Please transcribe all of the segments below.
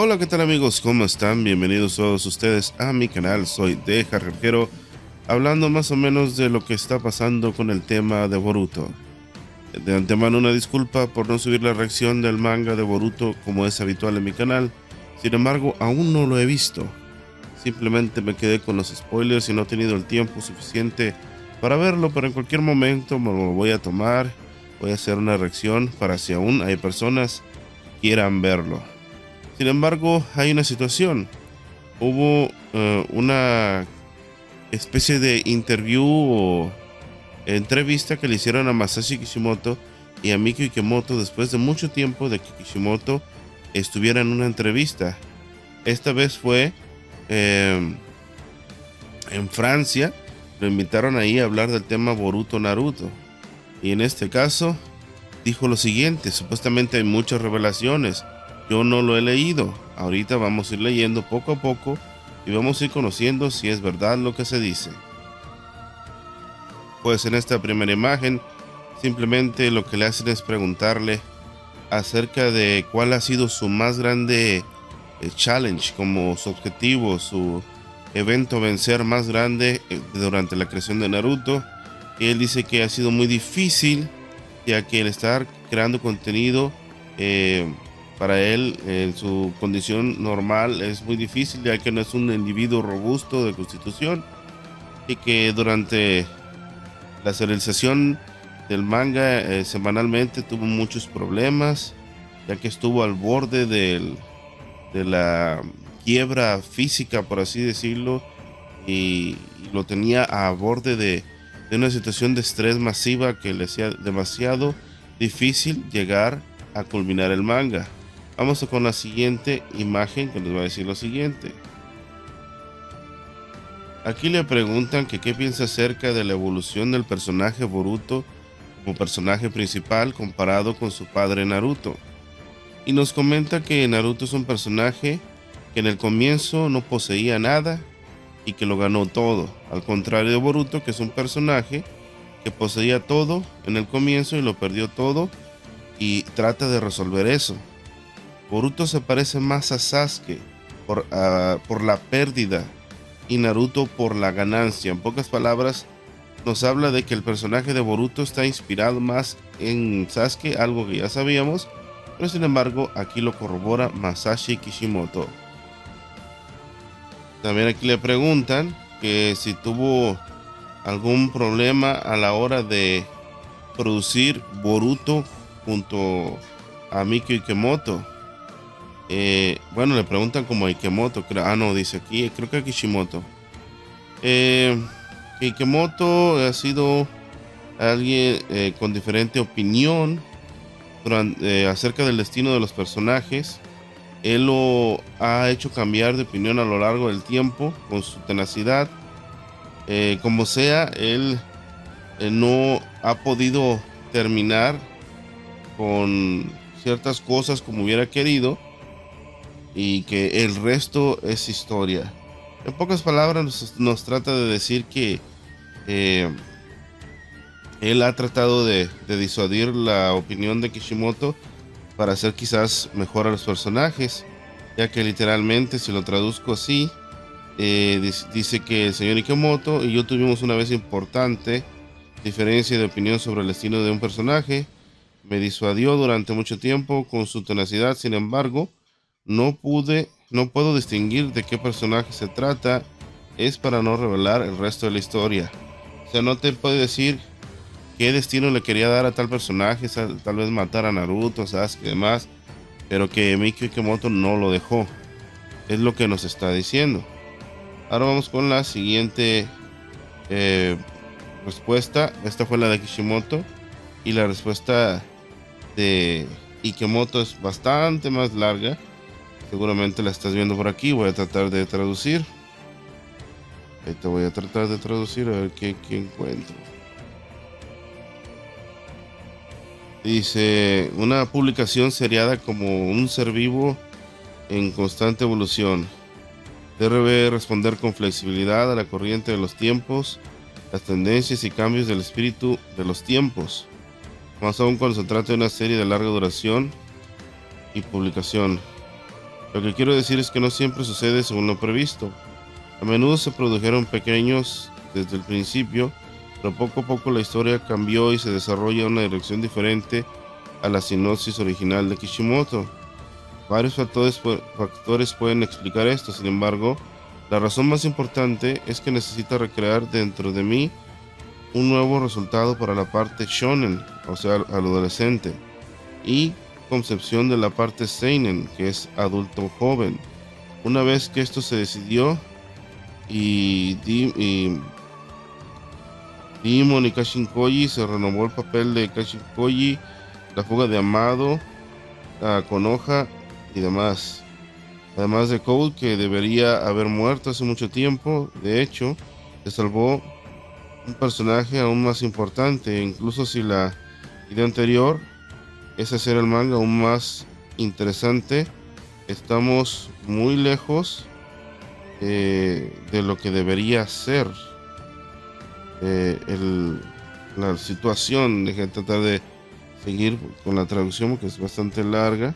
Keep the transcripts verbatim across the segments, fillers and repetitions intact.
Hola, ¿qué tal amigos? ¿Cómo están? Bienvenidos todos ustedes a mi canal. Soy Deja Arquero, hablando más o menos de lo que está pasando con el tema de Boruto. De antemano una disculpa por no subir la reacción del manga de Boruto como es habitual en mi canal. Sin embargo, aún no lo he visto. Simplemente me quedé con los spoilers y no he tenido el tiempo suficiente para verlo, pero en cualquier momento me lo voy a tomar. Voy a hacer una reacción para si aún hay personas que quieran verlo. Sin embargo, hay una situación. Hubo uh, una especie de interview o entrevista que le hicieron a Masashi Kishimoto y a Mikio Ikemoto después de mucho tiempo de que Kishimoto estuviera en una entrevista. Esta vez fue eh, en Francia. Lo invitaron ahí a hablar del tema Boruto Naruto. Y en este caso dijo lo siguiente: supuestamente hay muchas revelaciones. Yo no lo he leído. Ahorita vamos a ir leyendo poco a poco y vamos a ir conociendo si es verdad lo que se dice. Pues en esta primera imagen simplemente lo que le hacen es preguntarle acerca de cuál ha sido su más grande eh, challenge, como su objetivo, su evento a vencer más grande eh, durante la creación de Naruto. Y él dice que ha sido muy difícil, ya que el estar creando contenido eh, para él en su condición normal es muy difícil, ya que no es un individuo robusto de constitución, y que durante la serialización del manga eh, semanalmente tuvo muchos problemas, ya que estuvo al borde del, de la quiebra física, por así decirlo, y, y lo tenía a borde de, de una situación de estrés masiva que le hacía demasiado difícil llegar a culminar el manga. Vamos con la siguiente imagen que nos va a decir lo siguiente. Aquí le preguntan que qué piensa acerca de la evolución del personaje Boruto como personaje principal comparado con su padre Naruto. Y nos comenta que Naruto es un personaje que en el comienzo no poseía nada y que lo ganó todo, al contrario de Boruto, que es un personaje que poseía todo en el comienzo y lo perdió todo y trata de resolver eso. Boruto se parece más a Sasuke por, uh, por la pérdida y Naruto por la ganancia. En pocas palabras, nos habla de que el personaje de Boruto está inspirado más en Sasuke, algo que ya sabíamos, pero sin embargo aquí lo corrobora Masashi Kishimoto. También aquí le preguntan que si tuvo algún problema a la hora de producir Boruto junto a Mikio Ikemoto. Eh, bueno, le preguntan como a Ikemoto, creo, ah no, dice aquí, creo que a Kishimoto. Eh, Ikemoto ha sido alguien eh, con diferente opinión durante, eh, acerca del destino de los personajes. Él lo ha hecho cambiar de opinión a lo largo del tiempo con su tenacidad. Eh, como sea, él eh, no ha podido terminar con ciertas cosas como hubiera querido, y que el resto es historia. En pocas palabras nos, nos trata de decir que eh, él ha tratado de, de disuadir la opinión de Kishimoto para hacer quizás mejor a los personajes, ya que literalmente, si lo traduzco así, eh, dice, dice que el señor Ikemoto y yo tuvimos una vez importante diferencia de opinión sobre el destino de un personaje. Me disuadió durante mucho tiempo con su tenacidad. Sin embargo, no pude, no puedo distinguir de qué personaje se trata. Es para no revelar el resto de la historia. O sea, no te puede decir qué destino le quería dar a tal personaje, tal vez matar a Naruto, Sasuke y demás, pero que Mikio Ikemoto no lo dejó. Es lo que nos está diciendo. Ahora vamos con la siguiente eh, respuesta. Esta fue la de Kishimoto, y la respuesta de Ikemoto es bastante más larga. Seguramente la estás viendo por aquí. Voy a tratar de traducir. Ahorita voy a tratar de traducir a ver qué, qué encuentro. Dice: una publicación seriada como un ser vivo en constante evolución. Debe responder con flexibilidad a la corriente de los tiempos, las tendencias y cambios del espíritu de los tiempos, más aún cuando se trata de una serie de larga duración y publicación. Lo que quiero decir es que no siempre sucede según lo previsto. A menudo se produjeron pequeños desde el principio, pero poco a poco la historia cambió y se desarrolla en una dirección diferente a la sinopsis original de Kishimoto. Varios factores, factores pueden explicar esto, sin embargo, la razón más importante es que necesita recrear dentro de mí un nuevo resultado para la parte shonen, o sea, al adolescente, y concepción de la parte seinen, que es adulto joven. Una vez que esto se decidió y, y Demon y Kashin Koji, se renovó el papel de Kashin Koji, la fuga de Amado, uh, Konoha y demás. Además de Code, que debería haber muerto hace mucho tiempo. De hecho, se salvó un personaje aún más importante, incluso si la idea anterior es hacer el manga aún más interesante. Estamos muy lejos eh, de lo que debería ser eh, el, la situación. Deje de tratar de seguir con la traducción, que es bastante larga.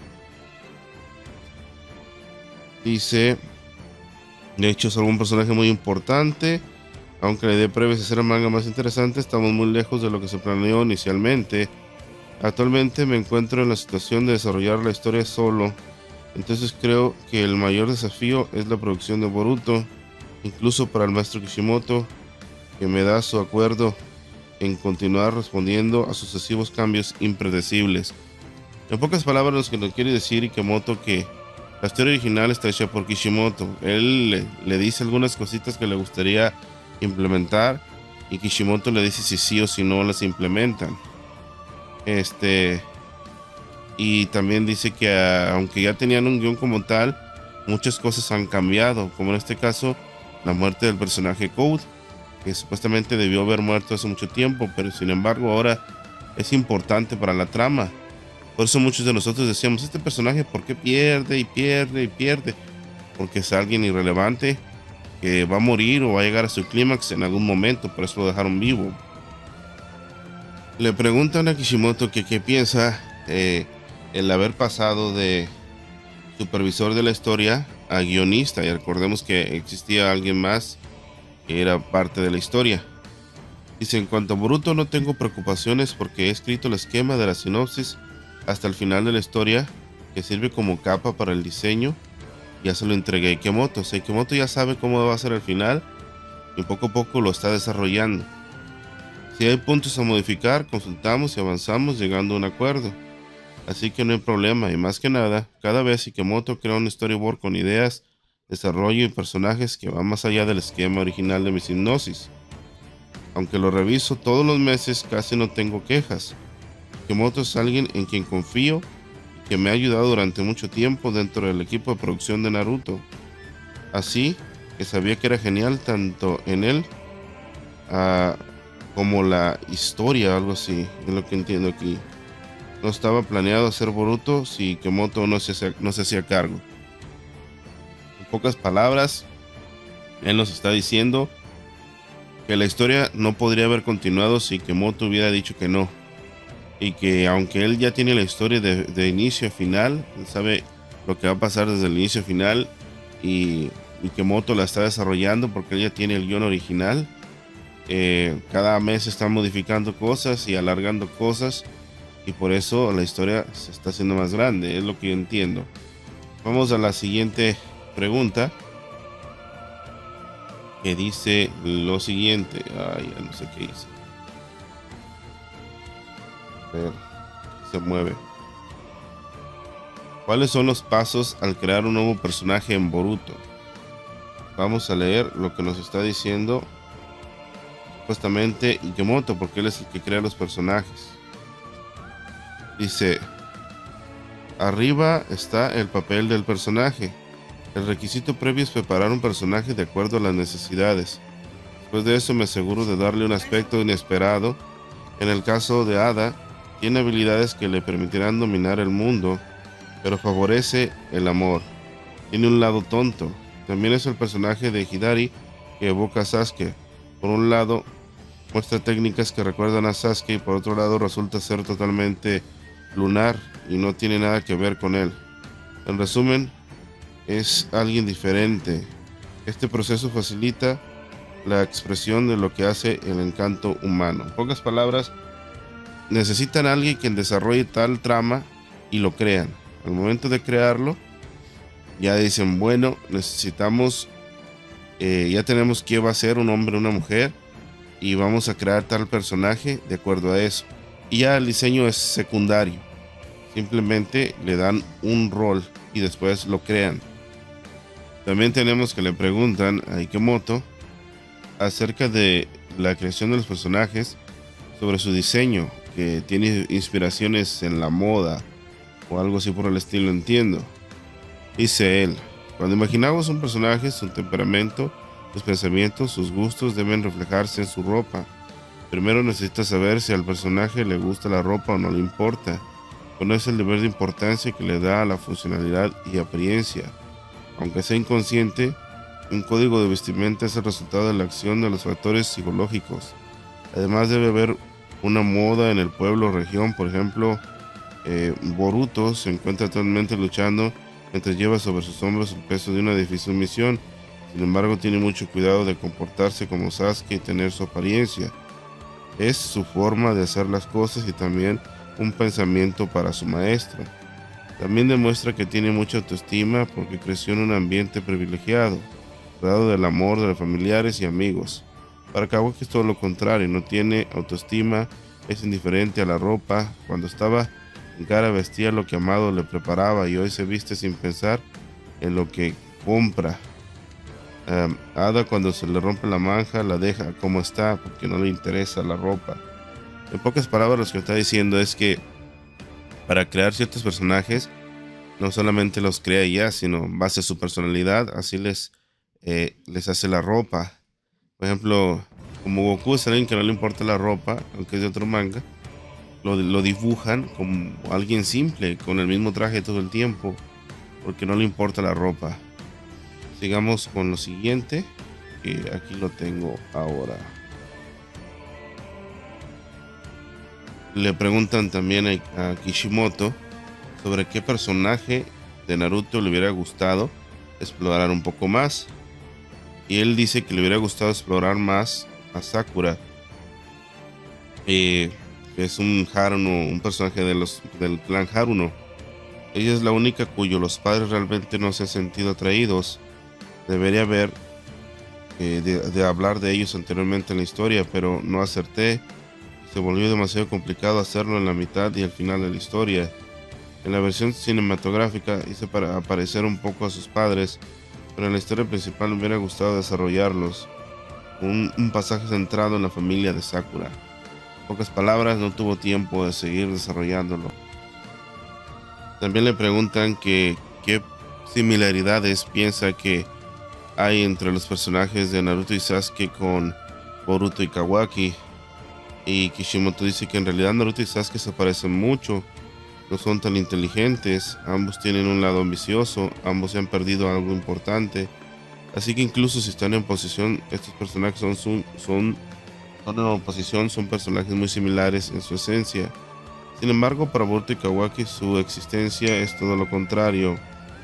Dice, de hecho es algún personaje muy importante. Aunque la idea previa es hacer el manga más interesante, estamos muy lejos de lo que se planeó inicialmente. Actualmente me encuentro en la situación de desarrollar la historia solo, entonces creo que el mayor desafío es la producción de Boruto, incluso para el maestro Kishimoto, que me da su acuerdo en continuar respondiendo a sucesivos cambios impredecibles. En pocas palabras, lo que nos quiere decir Ikemoto que la historia original está hecha por Kishimoto. Él le, le dice algunas cositas que le gustaría implementar y Kishimoto le dice si sí o si no las implementan. Este y también dice que a, aunque ya tenían un guión como tal, muchas cosas han cambiado, como en este caso la muerte del personaje Code, que supuestamente debió haber muerto hace mucho tiempo, pero sin embargo ahora es importante para la trama. Por eso muchos de nosotros decíamos, este personaje ¿por qué pierde y pierde y pierde? Porque es alguien irrelevante que va a morir o va a llegar a su clímax en algún momento, por eso lo dejaron vivo. Le preguntan a Kishimoto que qué piensa eh, el haber pasado de supervisor de la historia a guionista, y recordemos que existía alguien más que era parte de la historia. Dice, en cuanto a Boruto no tengo preocupaciones porque he escrito el esquema de la sinopsis hasta el final de la historia, que sirve como capa para el diseño. Ya se lo entregué a Ikemoto. O sea, Ikemoto ya sabe cómo va a ser el final y poco a poco lo está desarrollando. Si hay puntos a modificar, consultamos y avanzamos llegando a un acuerdo. Así que no hay problema, y más que nada, cada vez Ikemoto crea un storyboard con ideas, desarrollo y personajes que van más allá del esquema original de mi hipnosis. Aunque lo reviso todos los meses, casi no tengo quejas. Ikemoto es alguien en quien confío y que me ha ayudado durante mucho tiempo dentro del equipo de producción de Naruto. Así que sabía que era genial tanto en él uh, como la historia, algo así, es lo que entiendo aquí. No estaba planeado hacer Boruto si Ikemoto no se hacía, no se hacía cargo. En pocas palabras, él nos está diciendo que la historia no podría haber continuado si Ikemoto hubiera dicho que no. Y que aunque él ya tiene la historia de, de inicio a final, él sabe lo que va a pasar desde el inicio a final, y Ikemoto la está desarrollando porque él ya tiene el guión original. Eh, cada mes está modificando cosas y alargando cosas, y por eso la historia se está haciendo más grande, es lo que yo entiendo. Vamos a la siguiente pregunta, que dice lo siguiente. Ay, ya no sé qué dice. A ver, se mueve. ¿Cuáles son los pasos al crear un nuevo personaje en Boruto? Vamos a leer lo que nos está diciendo supuestamente Ikemoto, porque él es el que crea los personajes. Dice, arriba está el papel del personaje. El requisito previo es preparar un personaje de acuerdo a las necesidades. Después de eso me aseguro de darle un aspecto inesperado. En el caso de Ada, tiene habilidades que le permitirán dominar el mundo, pero favorece el amor. Tiene un lado tonto. También es el personaje de Hidari que evoca a Sasuke. Por un lado, muestra técnicas que recuerdan a Sasuke, y por otro lado resulta ser totalmente lunar y no tiene nada que ver con él. En resumen, es alguien diferente. Este proceso facilita la expresión de lo que hace el encanto humano. En pocas palabras, necesitan a alguien que desarrolle tal trama y lo crean. Al momento de crearlo, ya dicen, bueno, necesitamos, eh, ya tenemos qué va a ser un hombre o una mujer y vamos a crear tal personaje de acuerdo a eso. Y ya el diseño es secundario. Simplemente le dan un rol y después lo crean. También tenemos que le preguntan a Ikemoto acerca de la creación de los personajes, sobre su diseño, que tiene inspiraciones en la moda o algo así por el estilo, entiendo. Dice él, cuando imaginamos un personaje, su temperamento, sus pensamientos, sus gustos deben reflejarse en su ropa. Primero necesita saber si al personaje le gusta la ropa o no le importa. Conoce el deber de importancia que le da a la funcionalidad y apariencia. Aunque sea inconsciente, un código de vestimenta es el resultado de la acción de los factores psicológicos. Además debe haber una moda en el pueblo o región. Por ejemplo, eh, Boruto se encuentra actualmente luchando mientras lleva sobre sus hombros el peso de una difícil misión. Sin embargo, tiene mucho cuidado de comportarse como Sasuke y tener su apariencia. Es su forma de hacer las cosas y también un pensamiento para su maestro. También demuestra que tiene mucha autoestima porque creció en un ambiente privilegiado, rodeado del amor de los familiares y amigos. Para Kawaki es todo lo contrario, no tiene autoestima, es indiferente a la ropa. Cuando estaba en Gaara vestía lo que Amado le preparaba y hoy se viste sin pensar en lo que compra. Um, Ada, cuando se le rompe la manja, la deja como está porque no le interesa la ropa. En pocas palabras, lo que está diciendo es que para crear ciertos personajes no solamente los crea ya, sino en base a su personalidad, así les, eh, les hace la ropa. Por ejemplo, como Goku es alguien que no le importa la ropa, aunque es de otro manga, lo, lo dibujan como alguien simple, con el mismo traje todo el tiempo, porque no le importa la ropa. Sigamos con lo siguiente, que aquí lo tengo ahora. Le preguntan también a, a Kishimoto sobre qué personaje de Naruto le hubiera gustado explorar un poco más. Y él dice que le hubiera gustado explorar más a Sakura, eh, que es un Haruno, un personaje de los, del clan Haruno. Ella es la única cuyo los padres realmente no se han sentido atraídos. Debería haber eh, de, de hablar de ellos anteriormente en la historia, pero no acerté. Se volvió demasiado complicado hacerlo en la mitad y al final de la historia. En la versión cinematográfica hice para aparecer un poco a sus padres, pero en la historia principal me hubiera gustado desarrollarlos. Un, un pasaje centrado en la familia de Sakura. En pocas palabras, no tuvo tiempo de seguir desarrollándolo. También le preguntan que qué similaridades piensa que hay entre los personajes de Naruto y Sasuke con Boruto y Kawaki. Y Kishimoto dice que en realidad Naruto y Sasuke se parecen mucho. No son tan inteligentes, ambos tienen un lado ambicioso, ambos se han perdido algo importante. Así que incluso si están en posición, estos personajes son, son, son, son en oposición, son personajes muy similares en su esencia. Sin embargo, para Boruto y Kawaki su existencia es todo lo contrario.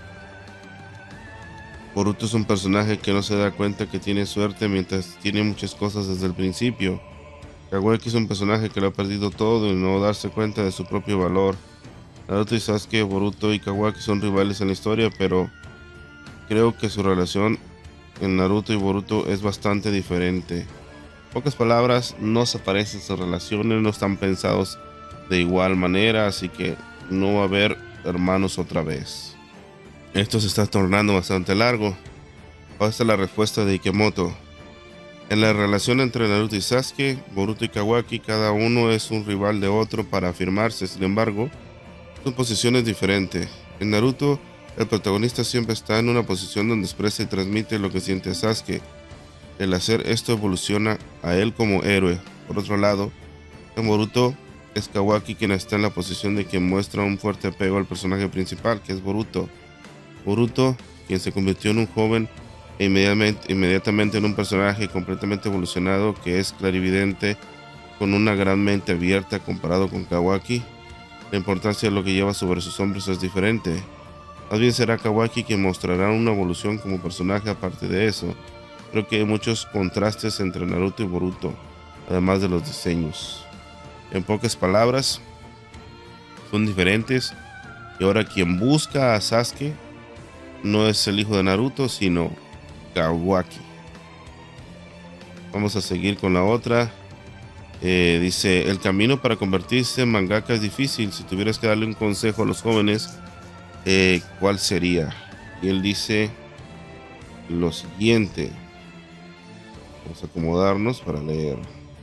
Boruto es un personaje que no se da cuenta que tiene suerte mientras tiene muchas cosas desde el principio. Kawaki es un personaje que lo ha perdido todo y no darse cuenta de su propio valor. Naruto y Sasuke, Boruto y Kawaki son rivales en la historia, pero creo que su relación en Naruto y Boruto es bastante diferente. En pocas palabras, no se parecen sus relaciones, no están pensados de igual manera, así que no va a haber hermanos otra vez. Esto se está tornando bastante largo. Esta es la respuesta de Ikemoto. En la relación entre Naruto y Sasuke, Boruto y Kawaki, cada uno es un rival de otro para afirmarse. Sin embargo, son posiciones diferentes. En Naruto, el protagonista siempre está en una posición donde expresa y transmite lo que siente Sasuke. El hacer esto evoluciona a él como héroe. Por otro lado, en Boruto es Kawaki quien está en la posición de quien muestra un fuerte apego al personaje principal, que es Boruto. Boruto, quien se convirtió en un joven e inmediatamente, inmediatamente en un personaje completamente evolucionado que es clarividente, con una gran mente abierta comparado con Kawaki. La importancia de lo que lleva sobre sus hombros es diferente. Más bien será Kawaki quien mostrará una evolución como personaje. Aparte de eso, creo que hay muchos contrastes entre Naruto y Boruto, además de los diseños. En pocas palabras, son diferentes. Y ahora quien busca a Sasuke no es el hijo de Naruto, sino Kawaki. Vamos a seguir con la otra. Eh, dice, el camino para convertirse en mangaka es difícil. Si tuvieras que darle un consejo a los jóvenes, eh, ¿cuál sería? Y él dice lo siguiente. Vamos a acomodarnos para leer.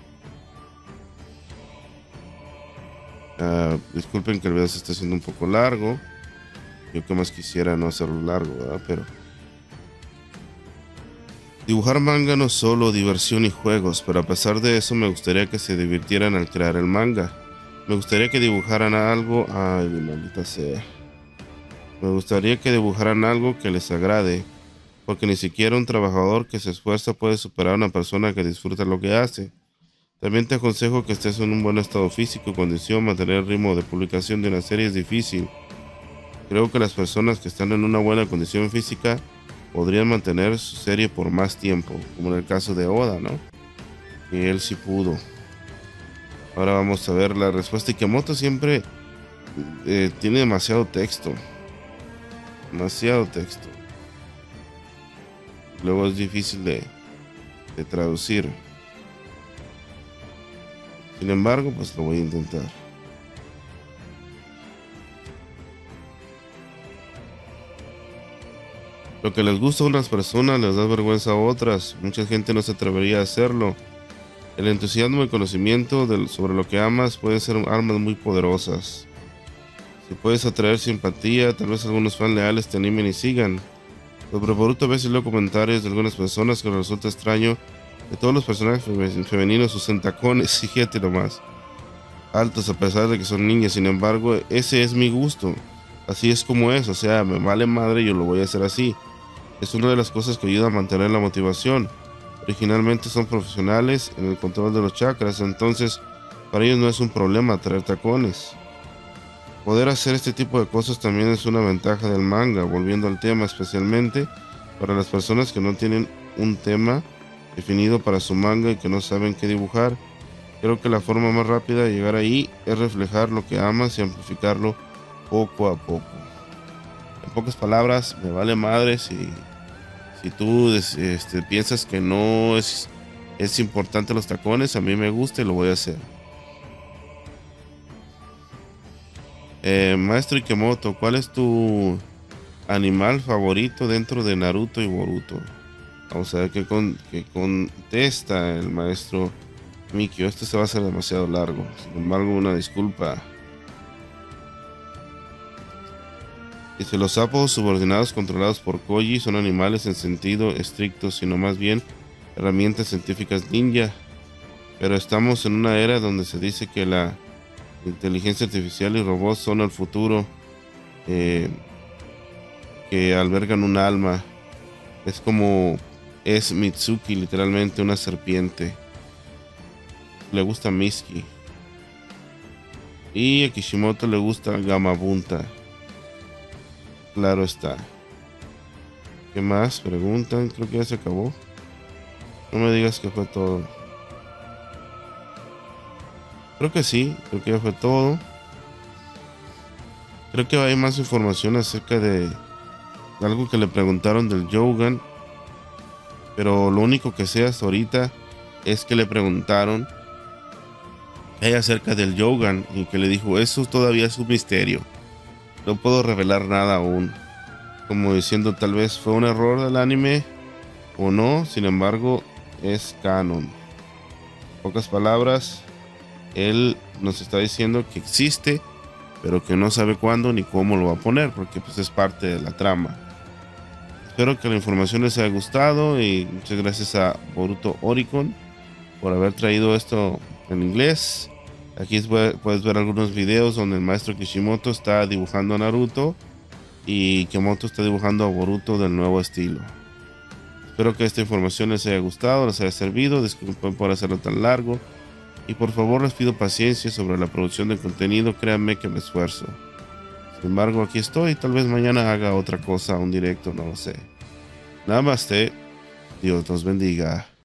Uh, disculpen que el video se está haciendo un poco largo. Yo que más quisiera no hacerlo largo, ¿verdad? Pero dibujar manga no es solo diversión y juegos, pero a pesar de eso me gustaría que se divirtieran al crear el manga. Me gustaría que dibujaran algo... Ay, mi maldita sea. Me gustaría que dibujaran algo que les agrade, porque ni siquiera un trabajador que se esfuerza puede superar a una persona que disfruta lo que hace. También te aconsejo que estés en un buen estado físico y condición. Mantener el ritmo de publicación de una serie es difícil. Creo que las personas que están en una buena condición física podrían mantener su serie por más tiempo, como en el caso de Oda, ¿no? Que él sí pudo. Ahora vamos a ver la respuesta. Ikemoto siempre eh, tiene demasiado texto. Demasiado texto. Luego es difícil de, de traducir. Sin embargo, pues lo voy a intentar. Lo que les gusta a unas personas les da vergüenza a otras. Mucha gente no se atrevería a hacerlo. El entusiasmo y conocimiento del, sobre lo que amas pueden ser armas muy poderosas. Si puedes atraer simpatía, tal vez algunos fans leales te animen y sigan. Sobre Boruto a veces leo comentarios de algunas personas que les resulta extraño que todos los personajes femeninos usen tacones, y fíjate nomás, altos a pesar de que son niñas. Sin embargo, ese es mi gusto. Así es como es, o sea, me vale madre, yo lo voy a hacer así. Es una de las cosas que ayuda a mantener la motivación. Originalmente son profesionales en el control de los chakras, entonces para ellos no es un problema traer tacones. Poder hacer este tipo de cosas también es una ventaja del manga. Volviendo al tema, especialmente para las personas que no tienen un tema definido para su manga y que no saben qué dibujar, creo que la forma más rápida de llegar ahí es reflejar lo que amas y amplificarlo poco a poco. En pocas palabras, me vale madre si, si tú este, piensas que no es, es importante los tacones. A mí me gusta y lo voy a hacer. Eh, Maestro Ikemoto, ¿cuál es tu animal favorito dentro de Naruto y Boruto? Vamos a ver qué, con, qué contesta el maestro Mikio. Este se va a hacer demasiado largo. Sin embargo, una disculpa. Dice, los sapos subordinados controlados por Koji son animales en sentido estricto, sino más bien herramientas científicas ninja. Pero estamos en una era donde se dice que la inteligencia artificial y robots son el futuro, eh, que albergan un alma. Es como es Mitsuki, literalmente una serpiente. Le gusta Mitsuki. Y a Kishimoto le gusta Gamabunta. Claro está. ¿Qué más? Preguntan. Creo que ya se acabó. No me digas que fue todo. Creo que sí. Creo que ya fue todo. Creo que hay más información acerca de algo que le preguntaron del Jogan. Pero lo único que sé hasta ahorita es que le preguntaron acerca del Jogan y que le dijo, eso todavía es un misterio. No puedo revelar nada aún. Como diciendo, tal vez fue un error del anime o no. Sin embargo, es canon. En pocas palabras, él nos está diciendo que existe, pero que no sabe cuándo ni cómo lo va a poner, porque pues es parte de la trama. Espero que la información les haya gustado y muchas gracias a Boruto Oricon por haber traído esto en inglés. Aquí puedes ver algunos videos donde el maestro Kishimoto está dibujando a Naruto y Ikemoto está dibujando a Boruto del nuevo estilo. Espero que esta información les haya gustado, les haya servido. Disculpen por hacerlo tan largo y por favor les pido paciencia sobre la producción de contenido. Créanme que me esfuerzo. Sin embargo, aquí estoy. Tal vez mañana haga otra cosa, un directo, no lo sé. Namaste. Dios los bendiga.